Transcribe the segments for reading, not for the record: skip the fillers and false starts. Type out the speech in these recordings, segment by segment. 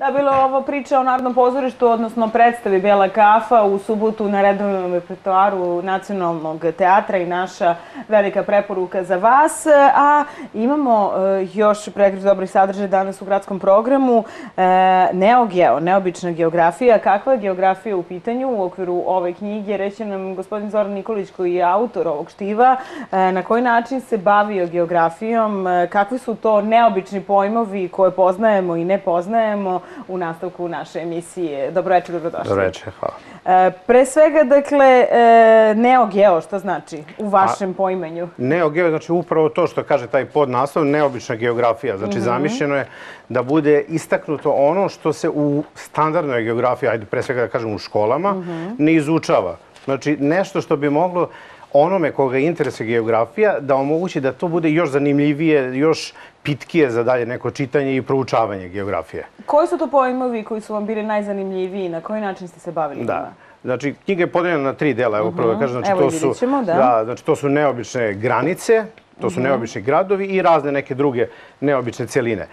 Da, bilo ovo priča o Narodnom pozorištu, odnosno predstavi Bela kafa u subotu na redovnom repertoaru Nacionalnog teatra i naša velika preporuka za vas. A imamo još pregršt dobrih sadržaja danas u gradskom programu. Neogeo, neobična geografija. Kakva je geografija u pitanju u okviru ove knjige? Reći nam gospodin Zoran Nikolić, koji je autor ovog štiva, na koji način se bavio geografijom, kakvi su to neobični pojmovi koje poznajemo i ne poznajemo u nastavku naše emisije. Dobro večer, dobrodošli. Dobro večer, hvala. Pre svega, dakle, neogeo, što znači u vašem poimanju? Neogeo znači upravo to što kaže taj podnaslov, neobična geografija. Znači, zamišljeno je da bude istaknuto ono što se u standardnoj geografiji, ajde pre svega da kažem u školama, ne izučava. Znači, nešto što bi moglo onome koga interesuje geografija da omogući da to bude još zanimljivije, još pitkije za dalje neko čitanje i proučavanje geografije. Koji su to pojmovi koji su vam bili najzanimljiviji? Na koji način ste se bavili njima? Da. Znači, knjiga je podeljena na 3 dela, evo prvo da kažem. Evo i vidit ćemo, da. Znači, to su neobične granice, to su neobični gradovi i razne neke druge neobične celine.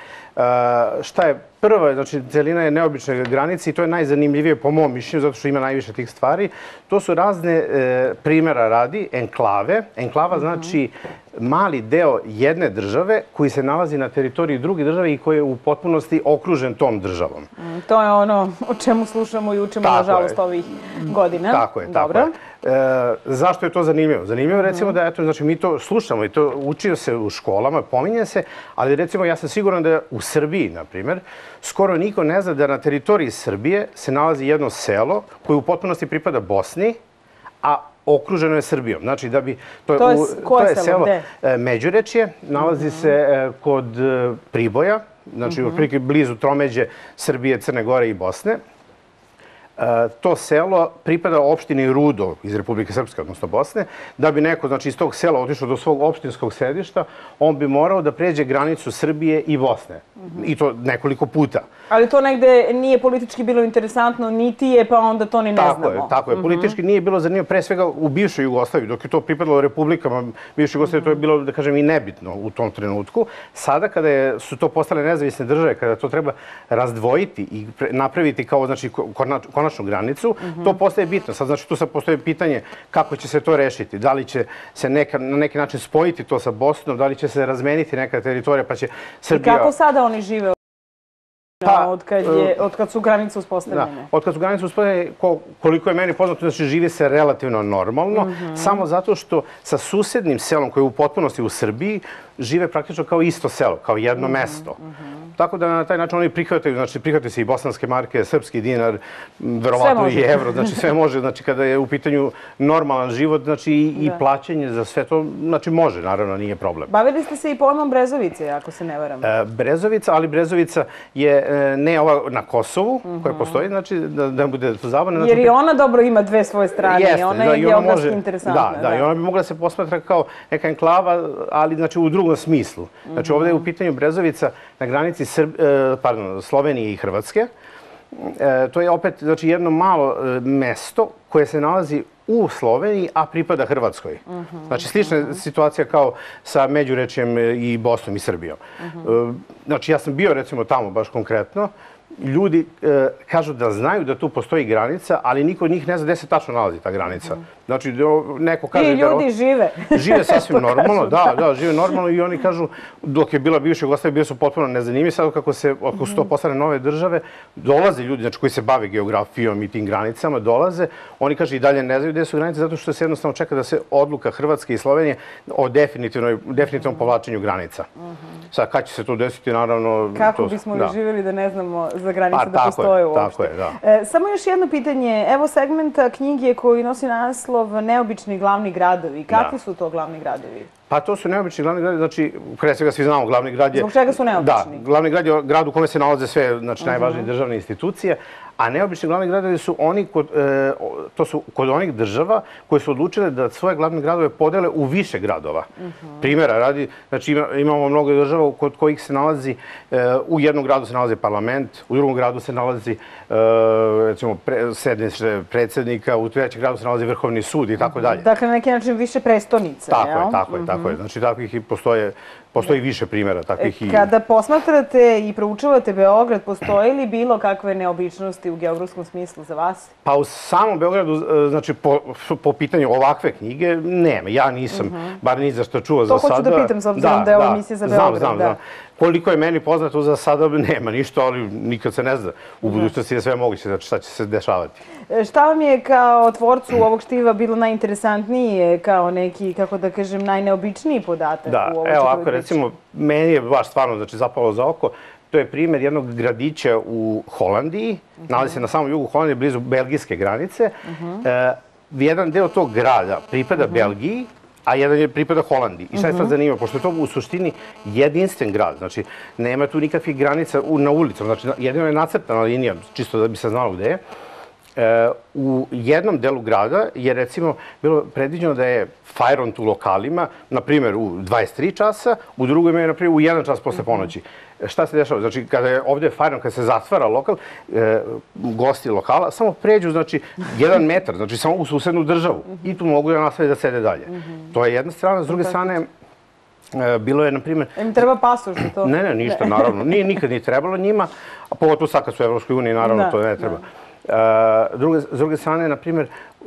Šta je prva, znači celina je neobične granice i to je najzanimljivije po mom mišljenju, zato što ima najviše tih stvari. To su razne, primjera radi, enklave. Enklava znači mali deo jedne države koji se nalazi na teritoriji druge države i koji je u potpunosti okružen tom državom. To je ono o čemu slušamo i učimo, nažalost, ovih godina. Tako je, tako je. Zašto je to zanimljivo? Zanimljivo je recimo da, eto, znači mi to slušamo i to učio se u školama, pominje se, ali recimo ja sam siguran da u Srbiji, na primjer, skoro niko ne zna da na teritoriji Srbije se nalazi jedno selo koje u potpunosti pripada Bosni, a okruženo je Srbijom. Znači da bi... To je selo? Međurečje, nalazi se kod Priboja, znači otprilike blizu tromeđe Srbije, Crne Gore i Bosne. To selo pripada opštini Rudo iz Republike Srpske, odnosno Bosne. Da bi neko iz tog sela otišao do svog opštinskog sedišta, on bi morao da pređe granicu Srbije i Bosne. I to nekoliko puta. Ali to negde nije politički bilo interesantno, niti je, pa onda to ni ne znamo. Tako je. Politički nije bilo zanimljivo, pre svega u bivšoj Jugoslaviji, dok je to pripadalo republikama bivšoj Jugoslaviji, to je bilo, da kažem, i nebitno u tom trenutku. Sada, kada su to postale nezavisne države, kada to treba razdvojiti i napraviti kao, znači, konačnu granicu, to postaje bitno. Sad, znači, tu sad postoje pitanje kako će se to rešiti. Da li će se na neki način spojiti to sa Bosnom, da li će se razmeniti neka teritorija, pa će Srbija... I kako sada oni žive od kad su granice uspostavljene? Od kad su granice uspostavljene, koliko je meni poznato, znači živi se relativno normalno, samo zato što sa susednim selom koje je u potpunosti u Srbiji žive praktično kao isto selo, kao jedno mesto. Tako da na taj način oni prihvataju, znači prihvataju se i bosanske marke, srpski dinar, verovatno i evro, znači sve može, znači kada je u pitanju normalan život, znači i plaćanje za sve to, znači može, naravno, nije problem. Bavili ste se i pojmom Brezovice, ako se ne varam. Brezovica, ali Brezovica je ne ova na Kosovu, koja postoji, znači da bude to zabavno. Jer i ona dobro ima dve svoje strane i ona je geografski interesantna. Da, i ona bi mogla se posmatra kao neka enklava, ali znači u drugom smislu. Znači ovdje je u pitanju Brezovica na granici Slovenije i Hrvatske. To je opet jedno malo mesto koje se nalazi u Sloveniji, a pripada Hrvatskoj. Znači, slična situacija kao sa Međurečjem i Bosnom i Srbijom. Znači, ja sam bio, recimo, tamo baš konkretno. Ljudi kažu da znaju da tu postoji granica, ali niko od njih ne zna gde se tačno nalazi ta granica. Znači, neko kaže... I ljudi žive. Žive sasvim normalno, da, žive normalno i oni kažu, dok je bila bivša Jugoslavija, bili su potpuno nezanimljivi. Sad, kako su to postane nove države, dolaze ljudi, znači, koji se bave geografijom i tim granicama, dolaze. Oni kažu i dalje ne znaju gde su granice, zato što se jednostavno čeka da se odluka Hrvatske i Slovenije o definitivnom povlačenju granica. Sad, kad će se to desiti, naravno... Kako bismo li živjeli da ne znamo za granice da postoje uopšte? Tako je, da. Samo još jedno pitanje. Evo segmenta knjige koji nosi naslov Neobični glavni gradovi. Kakvi su to glavni gradovi? Pa to su neobični glavni gradovi, znači, pre svega svi znamo, glavni grad je... Zbog čega su neobični? Da, glavni grad je grad u kome se nalaze sve, znači, najvažnije državne institucije, A neobični glavni gradovi su to su kod onih država koje su odlučile da svoje glavne gradove podele u više gradova. Primjera radi, znači imamo mnogo država kod kojih se nalazi, u jednom gradu se nalazi parlament, u drugom gradu se nalazi, recimo, sedište predsjednika, u trećem gradu se nalazi Vrhovni sud i tako dalje. Dakle, na neki način više prestonice, jel? Tako je. Znači, takvih i postoji više primjera. Kada posmatrate i proučavate Beograd, postoji li bilo kakve neobičnosti u geografskom smislu za vas? Pa u samom Beogradu, znači po pitanju ovakve knjige, nema. Ja nisam, bar ni za što čuo za sada. To hoću da pitam, s obzirom da je ovo emisija za Beograd. Znam. Koliko je meni poznato za sada, nema ništa, ali nikad se ne zna. U budućnosti je sve moguće, znači šta će se dešavati. Šta vam je kao tvorcu ovog štiva bilo najinteresantnije, kao neki, kako da kažem, najneobičniji podatak u ovoj čitavoj priči? Recimo, meni je baš stvarno zapalo za oko. To je primjer jednog gradića u Holandiji, nalazi se na samom jugu Holandije, blizu belgijske granice. Jedan deo tog grada pripada Belgiji, a jedan je pripada Holandiji. I šta je sad zanimljivo? Pošto je to u suštini jedinstven grad, znači nema tu nikakvih granica na ulicama, znači jedino je nacrtana linija, čisto da bi se znalo gde je. U jednom delu grada je recimo bilo predviđeno da je fajront u lokalima, na primjer u 23 časa, u drugom je na primjer u 1 čas posle ponoći. Šta se dešava? Znači, kada je ovdje fajront, kada se zatvara lokal, gosti lokala samo pređu, znači, 1 metar, znači samo u susednu državu i tu mogu da nastave da sede dalje. To je jedna strana, s druge strane, bilo je, na primjer... Im treba pasoš za to? Ne, ništa, naravno. Nikad nije trebalo njima, a pogotovo sad kad su u Evropskoj uniji, naravno, to ne treba. S druge strane, na primjer,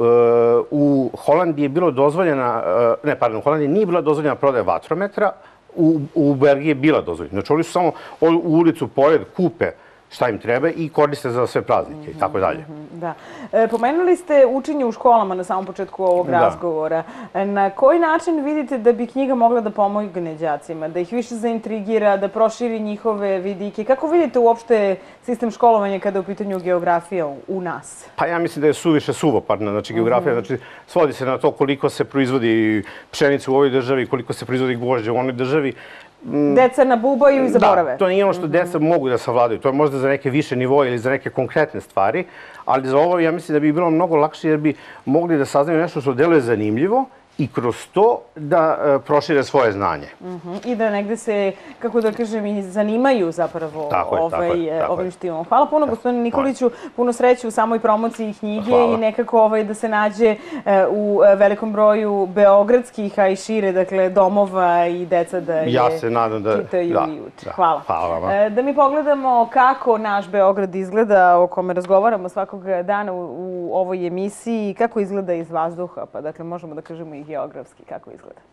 u Holandiji je bilo dozvoljena, u Holandiji nije bila dozvoljena prodaja vatrometra, u Belgiji je bila dozvoljena. Znači, oni su samo u ulicu pored kupe šta im treba i koriste za sve praznike i tako dalje. Da. Pomenuli ste učenje u školama na samom početku ovog razgovora. Na koji način vidite da bi knjiga mogla da pomogne đacima, da ih više zaintrigira, da proširi njihove vidike? Kako vidite uopšte sistem školovanja kada je u pitanju geografija u nas? Pa ja mislim da je suviše suvoparna, znači geografija, znači svodi se na to koliko se proizvodi pšenice u ovoj državi, koliko se proizvodi gvožđe u onoj državi. Deca nabubaju i zaborave. Da, to nije ono što deca mogu da savladaju. To je možda za neke više nivoje ili za neke konkretne stvari, ali za ovo ja mislim da bi bilo mnogo lakše jer bi mogli da saznaju nešto što deluje zanimljivo i kroz to da prošire svoje znanje. I da negde se, kako da kažem, i zanimaju zapravo ovim štivom. Hvala puno, gospodine Nikoliću, puno sreće u samoj promociji knjige i nekako da se nađe u velikom broju beogradskih, a i šire, dakle, domova i deca da je čitaju i uče. Hvala. Da mi pogledamo kako naš Beograd izgleda, o kome razgovaramo svakog dana u ovoj emisiji, kako izgleda iz vazduha, pa dakle možemo da kažemo i geografski kako izgleda.